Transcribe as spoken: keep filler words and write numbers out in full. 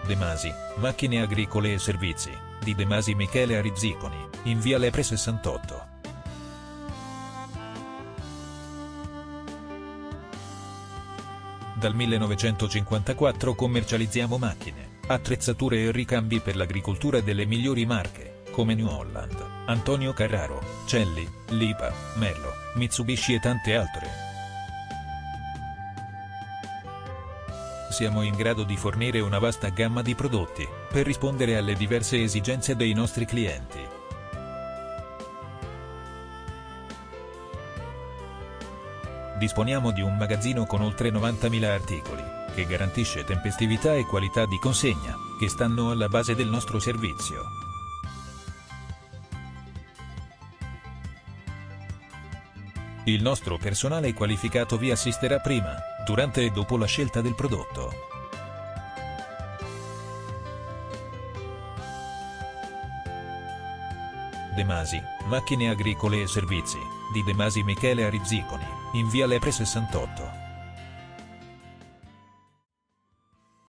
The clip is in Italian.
De Masi, macchine agricole e servizi, di De Masi Michele Arizziconi, in via Lepre sessantotto. Dal millenovecentocinquantaquattro commercializziamo macchine, attrezzature e ricambi per l'agricoltura delle migliori marche, come New Holland, Antonio Carraro, Celli, Lipa, Merlo, Mitsubishi e tante altre. Siamo in grado di fornire una vasta gamma di prodotti, per rispondere alle diverse esigenze dei nostri clienti. Disponiamo di un magazzino con oltre novantamila articoli, che garantisce tempestività e qualità di consegna, che stanno alla base del nostro servizio. Il nostro personale qualificato vi assisterà prima, durante e dopo la scelta del prodotto. De Masi, macchine agricole e servizi, di De Masi Michele Arizziconi, in via Lepre sessantotto.